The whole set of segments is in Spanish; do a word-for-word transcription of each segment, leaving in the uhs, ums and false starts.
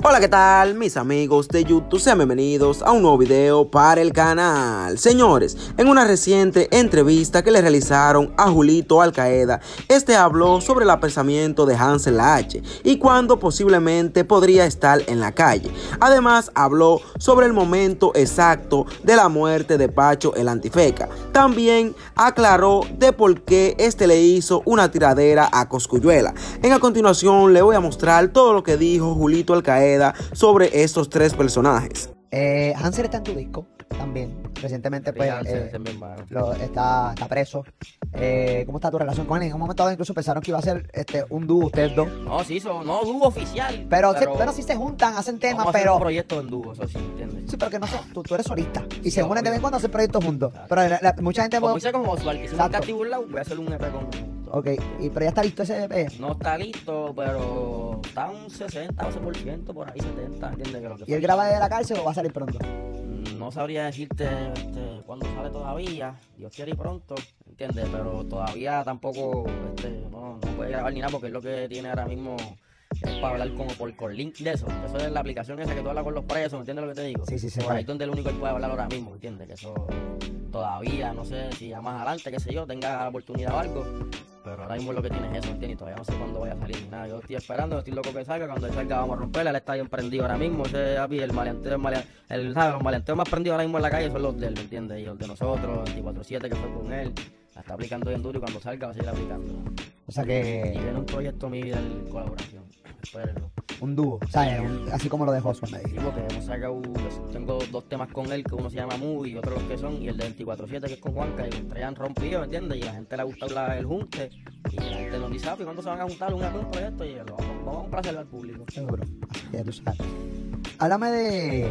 Hola, ¿qué tal mis amigos de YouTube? Sean bienvenidos a un nuevo video para el canal. Señores, en una reciente entrevista que le realizaron a Julito Alcaeda, este habló sobre el apresamiento de Hansel H y cuándo posiblemente podría estar en la calle. Además, habló sobre el momento exacto de la muerte de Pacho el Antifeca. También aclaró de por qué este le hizo una tiradera a Cosculluela. En a continuación le voy a mostrar todo lo que dijo Julito Alcaeda sobre estos tres personajes. Eh, Hansel está en tu disco también. Recientemente pues, eh, lo, está, está preso. Eh, ¿Cómo está tu relación con él? En un momento dado incluso pensaron que iba a ser este, un dúo ustedes dos. No, sí, son, no dúo oficial. Pero, pero, sí, pero sí se juntan, hacen temas, vamos a pero... hacer un proyecto en dúo, eso sí, ¿entiendes? Sí, pero que no sé, tú, tú eres solista. Y se unen de vez en cuando a hacer proyectos juntos. Claro. Pero la, la, mucha gente... Como hice con Oswald, que si no cativo un lado, voy a hacer un E P con... Ok, y, pero ya está listo ese E P. No está listo, pero está un sesenta, doce por ciento, por ahí setenta, ¿entiendes? Que lo que ¿Y él graba desde la cárcel o va a salir pronto? No sabría decirte este, cuándo sale todavía, Dios quiere y pronto, ¿entiendes? Pero todavía tampoco este, no, no puede grabar ni nada porque es lo que tiene ahora mismo es para hablar como por, por link de eso. Eso es la aplicación esa que tú hablas con los presos, ¿entiendes lo que te digo? Sí, sí, sí. Por ahí es donde el único que puede hablar ahora mismo, ¿entiendes? Que eso todavía, no sé si ya más adelante, qué sé yo, tenga la oportunidad o algo. Pero ahora mismo es lo que tienes eso, ¿entiendes? Y todavía no sé cuándo vaya a salir ni nada. Yo estoy esperando, estoy loco que salga. Cuando él salga vamos a romperla. Él está bien prendido ahora mismo. Ese el maleanteo, el maleanteo, el, ¿sabes? Los maleanteos más prendidos ahora mismo en la calle son los de él, ¿me entiendes? Y los de nosotros, veinticuatro siete que fue con él. La está aplicando bien duro y cuando salga va a seguir aplicando. O sea que... Y viene un proyecto mío de colaboración. Espérenlo. Un dúo, ¿sabes? Un, así como lo dejó Oswald. Sí, porque hemos sacado, tengo dos temas con él, que uno se llama Movie y otro los que son, y el de veinticuatro siete que es con Juanca, y los tres han rompido, ¿me entiendes? Y a la gente le ha gustado la, el junte, y la gente nos dice, ah, ¿y cuándo se van a juntar un, un proyecto? Y lo vamos, vamos a complacerlo al público. Seguro, así que tú sabes. Háblame de...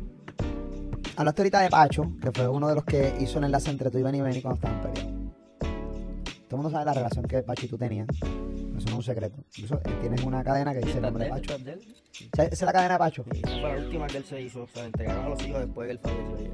Hablaste ahorita de Pacho, que fue uno de los que hizo el enlace entre tú y Benny Benny cuando estaban peleados. Todo el mundo sabe la relación que Pacho y tú tenían. Eso no es un secreto. Incluso tienes una cadena que dice el nombre de Pacho. ¿Esa es la cadena de Pacho? Sí, esa fue la última que él se hizo. O sea, entregaron a los hijos después que él falleció.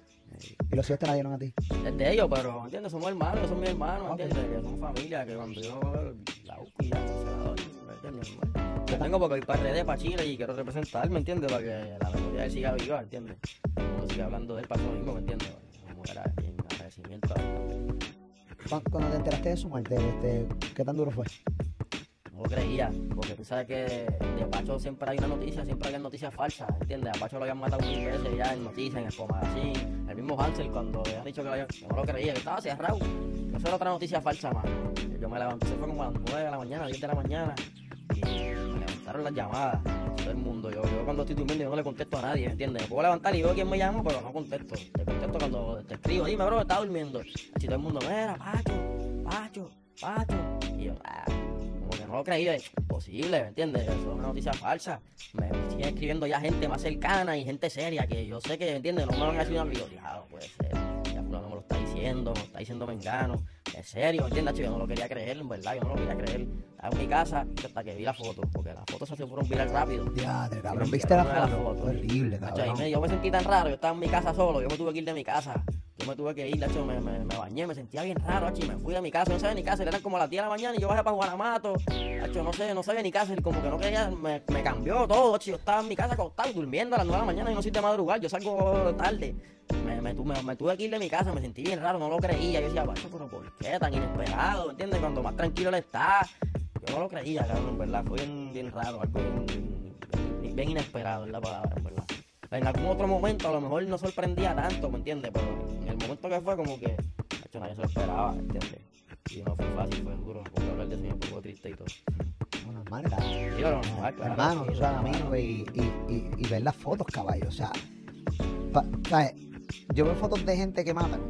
¿Y los hijos te la dieron a ti? Es de ellos, pero, ¿entiendes? Somos hermanos, son mis hermanos, ¿entiendes? Okay. Que son familia, que cuando yo la busco y ya, se la doy, ¿entiendes? Yo tengo porque voy para R D, para Chile y quiero representar, ¿me entiendes? Para que la memoria de él siga viva, ¿entiendes? Uno sigue hablando de él para eso mismo, ¿me entiendes? Como era en agradecimiento a él. Cuando te enteraste de su muerte, este, ¿qué tan duro fue? No lo creía, porque tú sabes que de Pacho siempre hay una noticia, siempre hay noticias falsas, ¿entiendes? A Pacho lo habían matado mil veces ya en noticias, en el Pomagazín, el mismo Hansel cuando le han dicho que lo habían, yo no lo creía, que estaba cerrado. Eso era otra noticia falsa, más. Yo me levanté, se fue como a las nueve de la mañana, diez de la mañana, y me levantaron las llamadas, todo el mundo. Yo, yo cuando estoy durmiendo yo no le contesto a nadie, ¿entiendes? Me puedo levantar y veo quién me llama, pero no contesto. Te contesto cuando te escribo, dime, bro, estaba durmiendo. Así todo el mundo, mira, Pacho, Pacho, Pacho. Y yo, ah. Como que no lo creía, es imposible, ¿me entiendes? Eso es una noticia falsa. Me siguen escribiendo ya gente más cercana y gente seria que yo sé que, ¿me entiendes? No me van a decir un amigo, no puede ser. Ya fulano me lo está diciendo, me lo está diciendo Mengano. Es serio, ¿me entiendes? Yo no lo quería creer, en verdad, yo no lo quería creer. Estaba en mi casa hasta que vi la foto, porque las fotos se fueron viral rápido. Ya, cabrón, ¿viste la foto? La foto? Horrible, cabrón. Me, yo me sentí tan raro, yo estaba en mi casa solo, yo me tuve que ir de mi casa. Yo me tuve que ir, hecho, me, me, me bañé, me sentía bien raro, hecho, y me fui de mi casa, no sabía ni qué hacer, eran como las diez de la mañana y yo bajé para Guanamato, hecho, no sé, no sabía ni qué hacer, como que no quería, me, me cambió todo, hecho, yo estaba en mi casa acostado, durmiendo a las nueve de la mañana y no soy de madrugar, yo salgo tarde, me, me, me, me tuve que ir de mi casa, me sentí bien raro, no lo creía, yo decía, Pacho, pero ¿por qué tan inesperado? ¿Me entiendes? Cuando más tranquilo él está, yo no lo creía, cabrón, en verdad, fue bien, bien raro, algo bien, bien, bien inesperado, es la palabra, en verdad. En algún otro momento a lo mejor no sorprendía tanto, ¿me entiendes? Pero en el momento que fue como que, hecho, nadie se lo esperaba, ¿me entiendes? Y no fue fácil, fue duro, porque hablar de eso me un poco triste y todo. No, normal, era. Sí, pero normal, claro. Hermano, tú sabes, amigo, y, y, y, y ver las fotos, caballo, o sea, pa, ¿sabes? Yo veo fotos de gente que matan,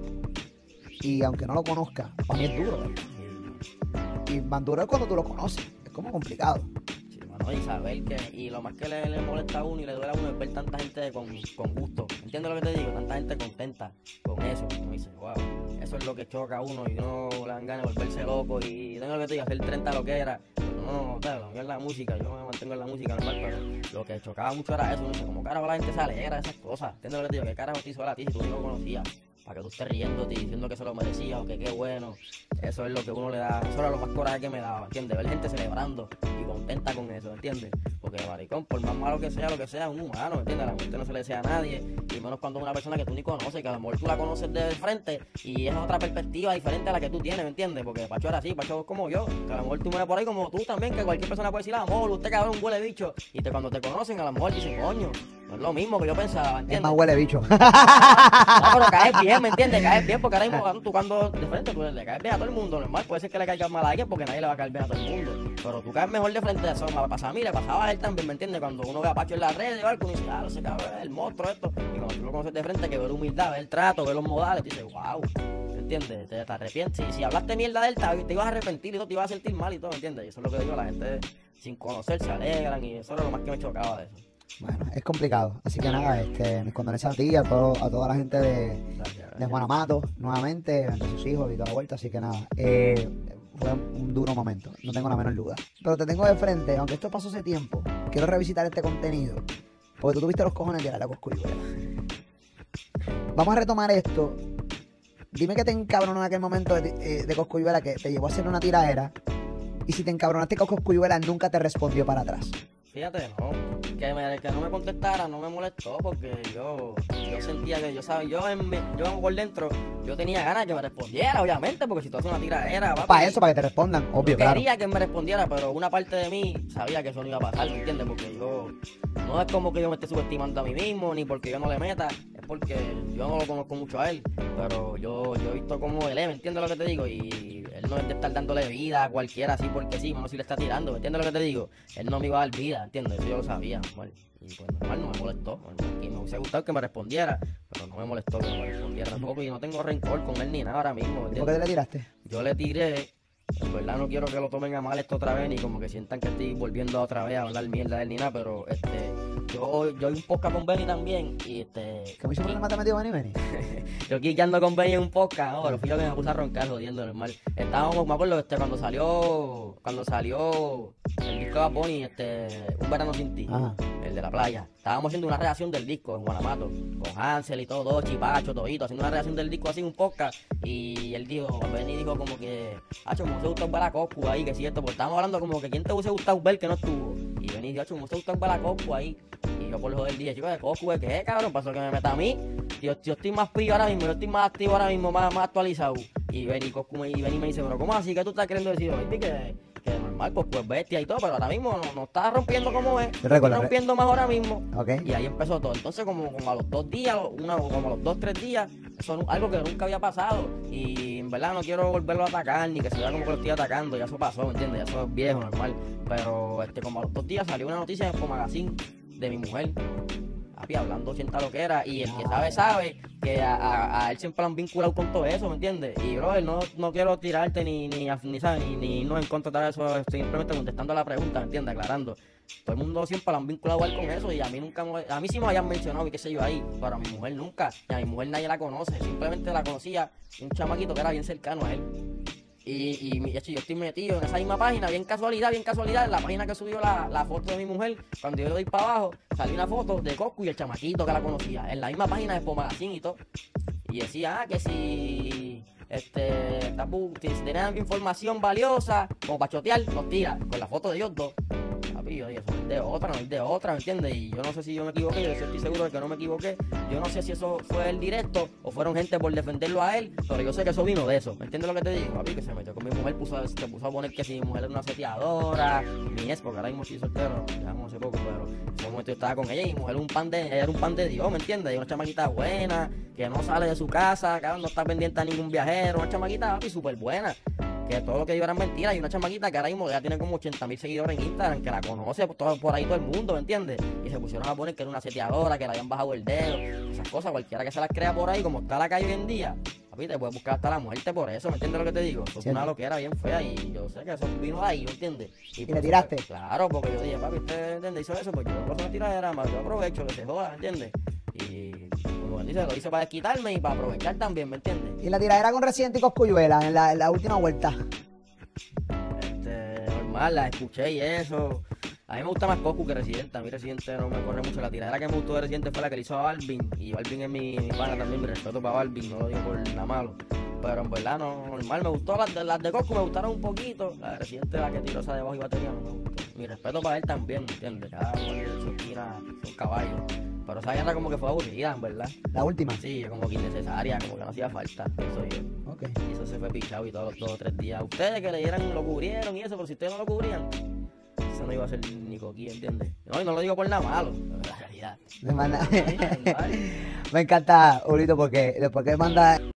y aunque no lo conozca, para mí es duro, ¿verdad? Y más duro es cuando tú lo conoces, es como complicado. ¿no? Y saber que, y lo más que le, le molesta a uno y le duele a uno es ver tanta gente con, con gusto. ¿Entiendes lo que te digo? Tanta gente contenta con eso. Uno dice, wow, eso es lo que choca a uno y uno le dan ganas de volverse loco y tengo lo que te digo, hacer treinta lo que era. No, no, no, claro, no es la música, yo me mantengo en la música normal, pero lo que chocaba mucho era eso. Uno dice, como carajo la gente se alegra de esas cosas. ¿Entiendes lo que te digo? ¿Qué carajo te hizo a ti si tú no lo conocías? para que tú estés riéndote y diciendo que se lo merecía o que qué bueno. Eso es lo que uno le da, eso era lo más coraje que me daba, ¿entiendes? Ver gente celebrando y contenta con eso, ¿entiendes? Porque maricón, por más malo que sea, lo que sea, es un humano, ¿entiendes? La muerte no se le desea a nadie, y menos cuando es una persona que tú ni conoces, que a lo mejor tú la conoces de frente y es otra perspectiva diferente a la que tú tienes, ¿me entiendes? Porque Pacho era así, Pacho es como yo, que a lo mejor tú me ves por ahí como tú también, que cualquier persona puede decir, amor, usted cabrón, un huele bicho, y te, cuando te conocen a lo mejor dicen, coño, no es lo mismo que yo pensaba, ¿entiendes? Es más huele bicho. No, pero caes bien, ¿me entiendes? Caes bien, porque ahora mismo tú cuando de frente tú le caes bien a todo el mundo, normal, puede ser que le caigas mal a alguien porque nadie le va a caer bien a todo el mundo, pero tú caes mejor de frente, eso me pasaba a mí, le pasaba a él también, ¿me entiendes? Cuando uno ve a Pacho en las redes o algo, uno dice, ah, no sé, cabrón, el monstruo esto, y cuando tú lo conoces de frente, que ve la humildad, ve el trato, ve los modales, tú dices, wow, ¿me entiendes? Te, te arrepientes, si, si hablaste mierda de él, te, te ibas a arrepentir y todo, te ibas a sentir mal y todo, ¿me entiendes? Y eso es lo que digo, la gente sin conocer se alegran y eso era lo más que me chocaba de eso. Bueno, es complicado. Así que nada, este, mis condolencias a ti, a, todo, a toda la gente de, de Juanamato, nuevamente, ante sus hijos y toda la vuelta. Así que nada, eh, fue un duro momento, no tengo la menor duda. Pero te tengo de frente, aunque esto pasó hace tiempo, quiero revisitar este contenido, porque tú tuviste los cojones de ir a la Cosculluela. Vamos a retomar esto. Dime que te encabronó en aquel momento de, eh, de Cosculluela, que te llevó a hacer una tiradera, y si te encabronaste con Cosculluela, nunca te respondió para atrás. Fíjate, no, que, me, que no me contestara no me molestó porque yo, yo sentía que yo sabía, yo, en mi, yo por dentro, yo tenía ganas de que me respondiera, obviamente, porque si tú haces una tiradera, para eso, para que te respondan, obvio, yo quería claro. que me respondiera, pero una parte de mí sabía que eso no iba a pasar, ¿me entiendes? Porque yo, no es como que yo me esté subestimando a mí mismo, ni porque yo no le meta, es porque yo no lo conozco mucho a él, pero yo, yo he visto cómo él es, ¿me entiendes lo que te digo? Y él no es de estar dándole vida a cualquiera así porque sí, bueno, si le está tirando, ¿me entiendes lo que te digo? Él no me iba a dar vida, ¿entiendes? Eso yo lo sabía, normal. Y pues normal, no me molestó, normal. Y me hubiese gustado que me respondiera, pero no me molestó que me respondiera tampoco, y no tengo rencor con él ni nada ahora mismo, ¿entiendes? ¿Y por qué te le tiraste? Yo le tiré, en verdad no quiero que lo tomen a mal esto otra vez, ni como que sientan que estoy volviendo otra vez a hablar mierda de él ni nada, pero este, yo, yo hay un podcast con Benny también, y este... ¿Qué me hizo problema te metió Benny Benny? Yo aquí ando con Benny en un podcast, no, pero fui yo que me puse a roncar jodiendo, normal. Estábamos, me acuerdo, este, cuando salió, cuando salió el disco de Bad Bunny, este, Un Verano Sin Ti, Ajá. el de la playa. Estábamos haciendo una reacción del disco en Guanamato, con Hansel y todo, Chipacho, todito, haciendo una reacción del disco así, un podcast, y él dijo, Benny dijo como que, hacho, me hubiese gustado ver a Coscu ahí, que si esto, porque estábamos hablando como que quién te hubiese gustado ver que no estuvo. Y Benny dijo, hacho, me hubiese gustado ver a Coscu ahí. Y yo por joder dije, chicos, de Coscu, ¿de qué, cabrón? Pasó que me meta a mí. Yo, yo estoy más pillo ahora mismo, yo estoy más activo ahora mismo, más, más actualizado. Y Benny, Coscu me, y Benny me dice, pero ¿cómo así que tú estás queriendo decir, baby, que, que normal, pues, pues bestia y todo, pero ahora mismo no, no está rompiendo como es, está rompiendo más ahora mismo. Okay. Y ahí empezó todo. Entonces, como, como a los dos días, una, como a los dos, tres días, eso es algo que nunca había pasado. Y en verdad no quiero volverlo a atacar, ni que se vea como que lo estoy atacando, ya eso pasó, ¿me entiendes? Ya eso es viejo, normal. Pero este, como a los dos días salió una noticia en el Magazine de mi mujer, papi, hablando ochenta lo que era, y el que sabe, sabe que a, a, a él siempre lo han vinculado con todo eso, ¿me entiendes? Y bro, no, no quiero tirarte ni, ni, ni, ¿sabes? ni, ni irnos en contra de eso, estoy simplemente contestando la pregunta, ¿me entiendes? Aclarando. Todo el mundo siempre lo han vinculado a él con eso, y a mí nunca, a mí sí me hayan mencionado y qué sé yo ahí, pero a mi mujer nunca, y a mi mujer nadie la conoce, simplemente la conocía un chamaquito que era bien cercano a él. Y, y yo estoy metido en esa misma página, bien casualidad, bien casualidad, en la página que subió la, la foto de mi mujer, cuando yo le doy para abajo, salió una foto de Coscu y el chamaquito que la conocía, en la misma página de Expo Magazine y todo. Y decía, ah, que si este, si tenían información valiosa, como para chotear, los tira, con la foto de ellos dos. Papi, yo dije, eso es de otra, no es de otra, ¿me entiendes? Y yo no sé si yo me equivoqué, yo estoy seguro de que no me equivoqué. Yo no sé si eso fue el directo o fueron gente por defenderlo a él, pero yo sé que eso vino de eso. ¿Me entiendes lo que te digo? Papi, que se metió con mi mujer, puso, se puso a poner que si mi mujer era una seteadora, mi ex, porque ahora mismo estoy soltero, ya hace poco, pero en ese momento yo estaba con ella y mi mujer un pan de, ella era un pan de Dios, ¿me entiendes? Y una chamaquita buena, que no sale de su casa, que no está pendiente a ningún viajero, una chamaquita, papi, súper buena. Que todo lo que yo era mentira, y una chamaquita que ahora mismo ya tiene como ochenta mil seguidores en Instagram, que la conoce por, todo, por ahí todo el mundo, ¿me entiendes? Y se pusieron a poner que era una seteadora, que le habían bajado el dedo, esas cosas, cualquiera que se las crea por ahí, como está la calle hoy en día, papi, te puedes buscar hasta la muerte por eso, ¿me entiendes lo que te digo? Eso fue una loquera bien fea, y yo sé que eso vino de ahí, ¿me entiendes? ¿Y, ¿Y le tiraste? Eso, claro, porque yo dije, papi, ¿usted entiende? Hizo eso, pues yo no puedo hacer una tiradera, más yo aprovecho, que se joda, ¿me entiendes? Y como dice, lo hice para desquitarme y para aprovechar también, ¿me entiendes? ¿Y la tiradera con Residente y Cosculluela en la, en la última vuelta? Este, normal, la escuché y eso. A mí me gusta más Coscu que Residente. A mí Residente no me corre mucho. La tiradera que me gustó de Residente fue la que le hizo a Balvin. Y Balvin es mi, mi pana también. Mi respeto para Balvin. No lo digo por nada malo. Pero en verdad, no, normal. Me gustó. Las de, las de Coscu me gustaron un poquito. La de Residente, la que tiró esa de bajo y batería, no me gustó. Mi respeto para él también, ¿entiendes? Cada uno de sus esquinas son caballos. Pero esa guerra como que fue aburrida, en verdad. La última. Sí, como que innecesaria, como que no hacía falta. Eso yo. Ok. Y eso se fue pichado y todos los dos o tres días. Ustedes que le dieran, lo cubrieron y eso, pero si ustedes no lo cubrían, eso no iba a ser ni coquí, ¿entiendes? No, y no lo digo por nada malo, pero la realidad. Me, manda... Sí, normal. me encanta, Julito, porque después que manda